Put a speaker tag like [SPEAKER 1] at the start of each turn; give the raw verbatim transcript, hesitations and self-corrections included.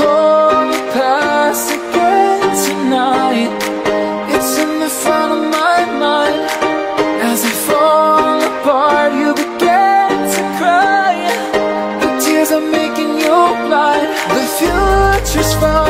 [SPEAKER 1] recall the past again tonight. It's in the front of my mind. As I fall apart, you begin to cry. The tears are making you blind. The future's far